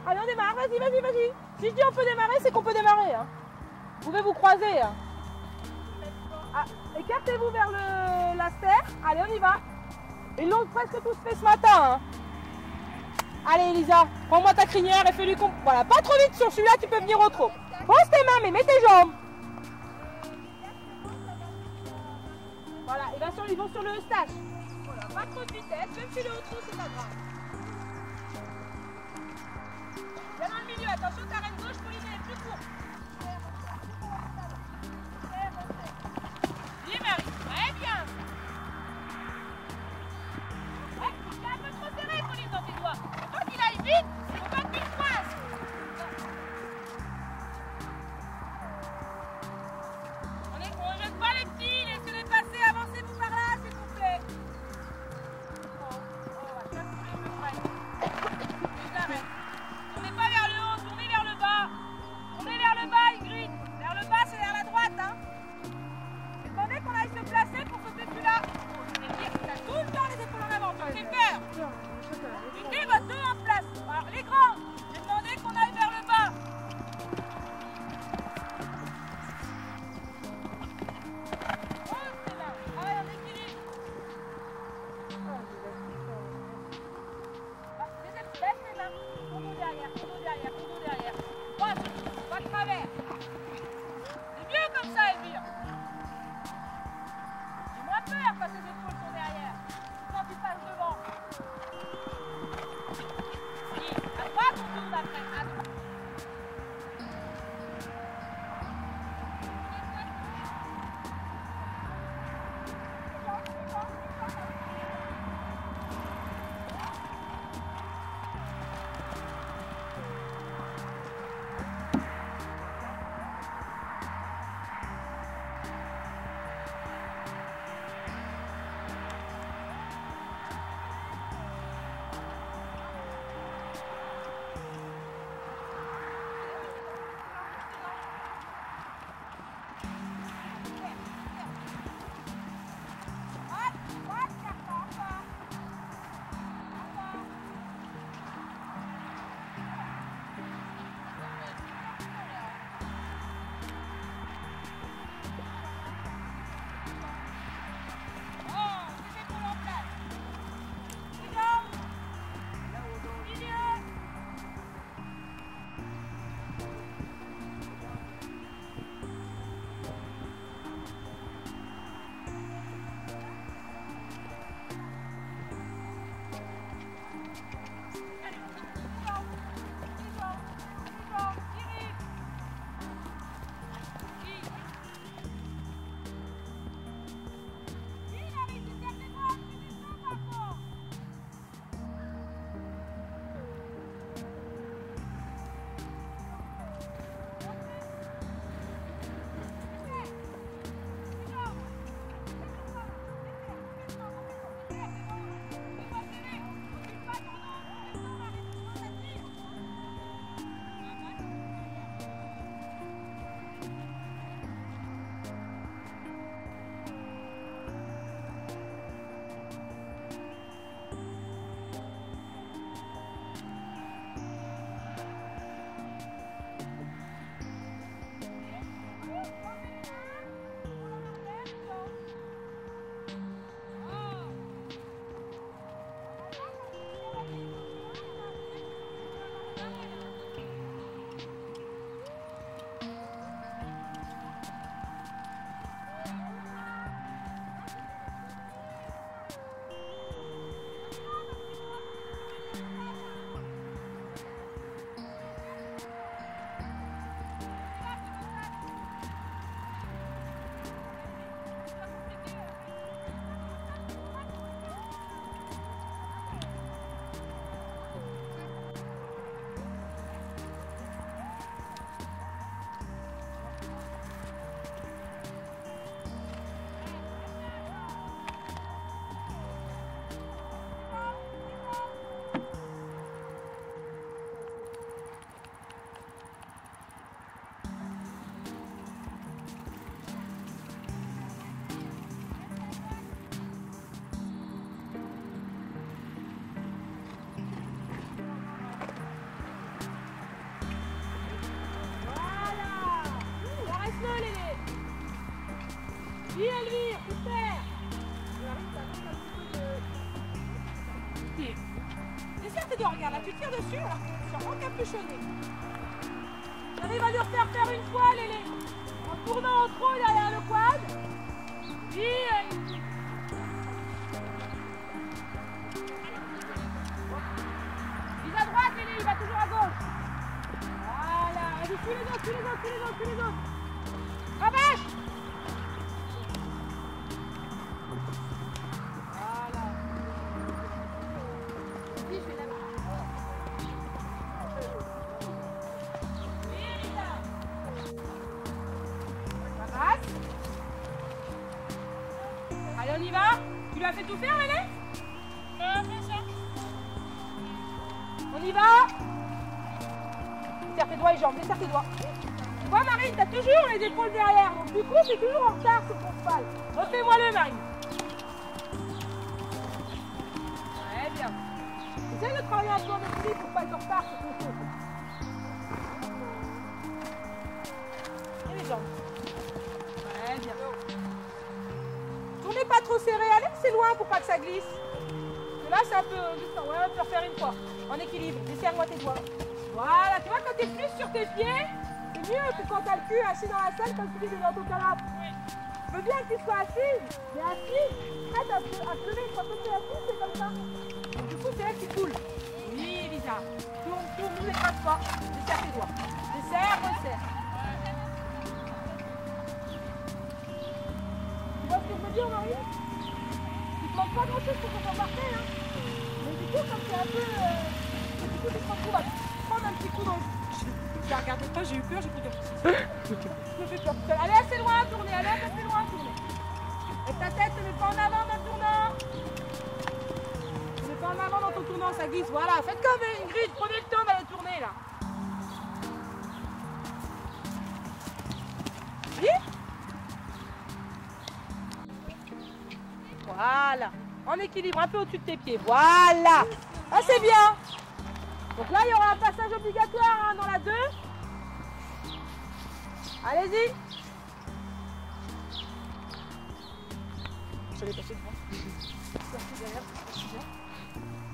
Allez, on démarre, vas-y, vas-y, vas-y. Si je dis on peut démarrer, c'est qu'on peut démarrer. Hein. Vous pouvez vous croiser. Hein. Ah, écartez-vous vers la stère. Allez, on y va. Ils l'ont presque tous fait ce matin. Hein. Allez, Elisa, prends-moi ta crinière et fais-lui comprendre. Voilà, pas trop vite sur celui-là, tu peux venir au trot. Pose tes mains, mais mets tes jambes. Voilà, et bien sûr, ils vont sur le Eustache. Voilà, pas trop de vitesse, même si le haut trot, c'est pas grave. Viens dans le milieu, attention, ta reine gauche, Pauline, elle est plus courte. Bien, Marie, très bien. Ouais, t'es un peu trop serré, Pauline, dans tes doigts. Faut qu'il aille vite, faut pas qu'il coince. On ne jette pas les petits, laissez-les passer, avancez-vous par là, s'il vous plaît. Je l'arrête. Tournez pas vers le haut, tournez vers le bas. Oui, Elvire, super. Essaie tes doigts, regarde là, tu tires dessus, là. Tu vas encapuchonner. J'arrive à lui refaire faire une fois, Lélé. En tournant en trop derrière le quad. Oui, il va à droite, Lélé, il va toujours à gauche. Voilà, vas-y, tous les autres, tous les autres, tous les autres, tous les autres. Rabâche. Voilà. Vas-y, je vais là-bas. Oui, Elisa. Rabâche. Allez, on y va. Tu lui as fait tout faire, Lélé? Bien sûr. On y va. Desserre tes doigts et jambes, desserre tes doigts. Tu vois, Marine, t'as toujours les épaules derrière, donc du coup, c'est toujours en retard sur ton cheval. Refais-moi le, Marine. Très bien. Essaye de travailler un peu en équilibre pour pas être en retard sur ton saut. Et les jambes. Très bien. Tournez pas trop serré, allez assez loin pour pas que ça glisse. Parce que là, c'est un peu glissant. Ouais, on peut refaire une fois. En équilibre, desserre-moi tes doigts. Voilà, tu vois, quand tu es plus sur tes pieds, c'est mieux que quand tu as le cul assis dans la salle comme tu dis dans ton canapé. Je veux bien que tu sois assise, mais assise, prête à se lever. Quand tu es assise, c'est comme ça. Du coup, c'est elle qui coule. Oui, Elisa. Tourne, nous écrase pas. Desserre tes doigts. Desserre, resserre. Tu vois ce que je veux dire, Marie? Tu ne demandes pas grand-chose pour qu'on soit parfait, hein. Mais du coup, comme c'est un peu... du coup, tu te retrouves à prendre un petit coup dans le... J'ai regardé pas, j'ai eu peur, j'ai pris peur. Je me fais peur. Allez assez loin, tournez, allez assez loin, tournez. Et ta tête, ne mets pas en avant dans le tournant. Ne mets pas en avant dans ton tournant, ça glisse. Voilà, faites comme une grille, prenez le temps d'aller tourner là. Oui. Voilà. En équilibre, un peu au-dessus de tes pieds. Voilà. Ah, c'est bien. Donc là, il y aura un passage obligatoire hein, dans la 2. Allez-y. Je t'avais passé devant. Sorti derrière, c'est bien.